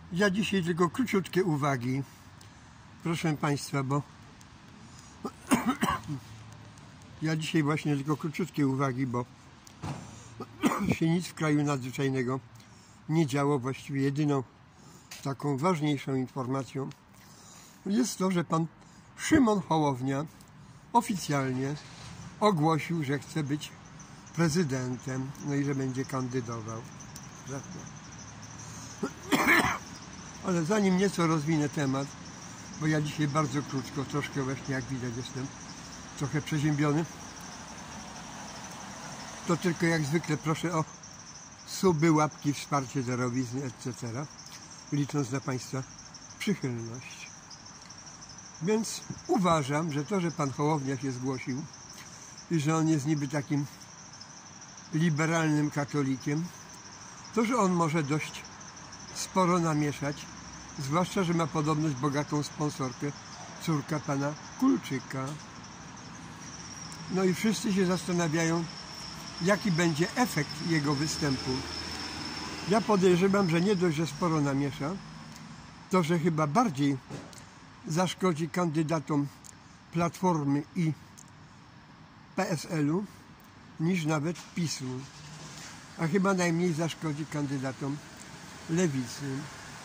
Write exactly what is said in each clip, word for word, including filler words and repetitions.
Ja dzisiaj tylko króciutkie uwagi, proszę Państwa, bo ja dzisiaj właśnie tylko króciutkie uwagi, bo się nic w kraju nadzwyczajnego nie działo. Właściwie jedyną taką ważniejszą informacją jest to, że pan Szymon Hołownia oficjalnie ogłosił, że chce być prezydentem, no i że będzie kandydował. Ale zanim nieco rozwinę temat, bo ja dzisiaj bardzo krótko, troszkę właśnie jak widać jestem trochę przeziębiony, to tylko jak zwykle proszę o suby, łapki, wsparcie darowizny, et cetera, licząc na Państwa przychylność. Więc uważam, że to, że pan Hołownia się zgłosił i że on jest niby takim liberalnym katolikiem, to, że on może dość sporo namieszać, zwłaszcza, że ma podobność bogatą sponsorkę, córka pana Kulczyka. No i wszyscy się zastanawiają, jaki będzie efekt jego występu. Ja podejrzewam, że nie dość, że sporo namiesza, to, że chyba bardziej zaszkodzi kandydatom Platformy i P S L-u niż nawet PiS-u, a chyba najmniej zaszkodzi kandydatom Lewicy.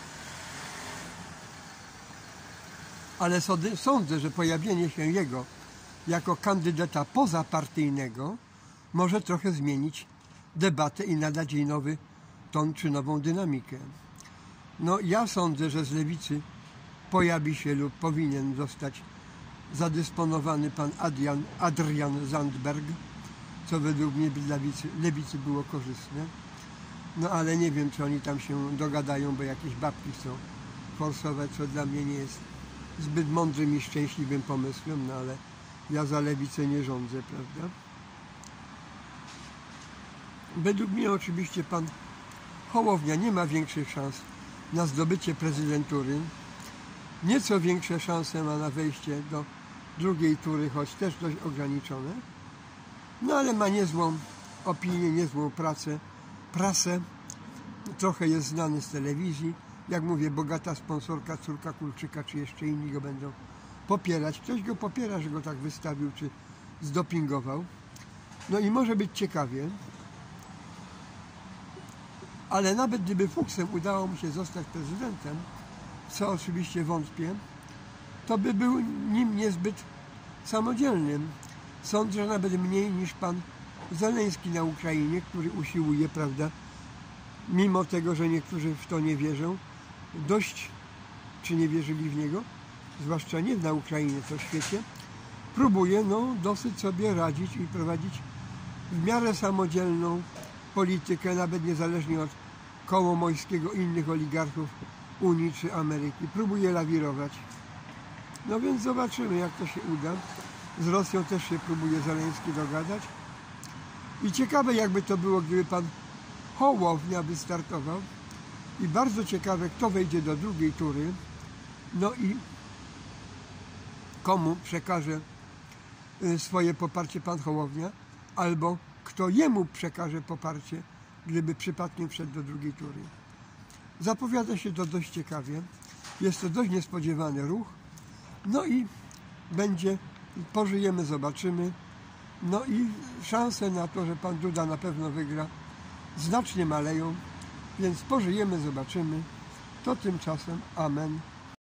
Ale sądzę, że pojawienie się jego jako kandydata pozapartyjnego może trochę zmienić debatę i nadać jej nowy ton czy nową dynamikę. No ja sądzę, że z Lewicy pojawi się lub powinien zostać zadysponowany pan Adrian, Adrian Zandberg, co według mnie dla lewicy, lewicy było korzystne. No ale nie wiem, czy oni tam się dogadają, bo jakieś babki chcą forsować, co dla mnie nie jest zbyt mądrym i szczęśliwym pomysłem, no ale ja za lewicę nie rządzę, prawda? Według mnie oczywiście pan Hołownia nie ma większych szans na zdobycie prezydentury. Nieco większe szanse ma na wejście do drugiej tury, choć też dość ograniczone. No ale ma niezłą opinię, niezłą pracę, prasę. Trochę jest znany z telewizji. Jak mówię, bogata sponsorka, córka Kulczyka, czy jeszcze inni go będą popierać. Ktoś go popiera, że go tak wystawił, czy zdopingował. No i może być ciekawie. Ale nawet gdyby fuksem udało mu się zostać prezydentem, co oczywiście wątpię, to by był nim niezbyt samodzielnym. Sądzę, że nawet mniej niż pan Zeleński na Ukrainie, który usiłuje, prawda, mimo tego, że niektórzy w to nie wierzą, dość, czy nie wierzyli w niego, zwłaszcza nie na Ukrainie, to w świecie, próbuje no, dosyć sobie radzić i prowadzić w miarę samodzielną politykę, nawet niezależnie od Kołomojskiego i innych oligarchów Unii czy Ameryki. Próbuje lawirować. No więc zobaczymy, jak to się uda. Z Rosją też się próbuje Zeleński dogadać. I ciekawe, jakby to było, gdyby pan Hołownia wystartował. I bardzo ciekawe, kto wejdzie do drugiej tury. No i komu przekaże swoje poparcie pan Hołownia, albo kto jemu przekaże poparcie, gdyby przypadkiem wszedł do drugiej tury. Zapowiada się to dość ciekawie. Jest to dość niespodziewany ruch. No i będzie, pożyjemy, zobaczymy. No i szanse na to, że pan Duda na pewno wygra, znacznie maleją. Więc pożyjemy, zobaczymy. To tymczasem amen.